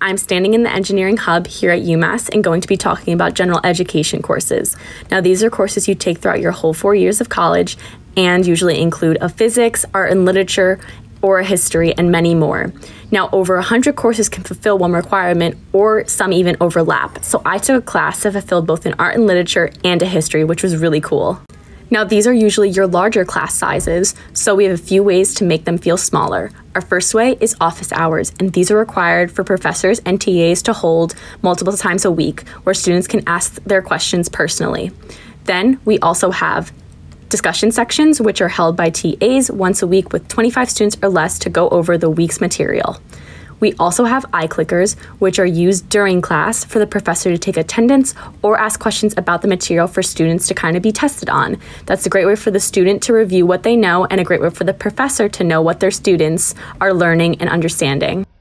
I'm standing in the engineering hub here at UMass and going to be talking about general education courses. Now, these are courses you take throughout your whole 4 years of college and usually include a physics, art and literature, or a history, and many more. Now, over 100 courses can fulfill one requirement, or some even overlap. So I took a class that fulfilled both an art and literature and a history, which was really cool. Now, these are usually your larger class sizes, so we have a few ways to make them feel smaller. Our first way is office hours, and these are required for professors and TAs to hold multiple times a week, where students can ask their questions personally. Then we also have discussion sections, which are held by TAs once a week with 25 students or less to go over the week's material. We also have iClickers, which are used during class for the professor to take attendance or ask questions about the material for students to kind of be tested on. That's a great way for the student to review what they know and a great way for the professor to know what their students are learning and understanding.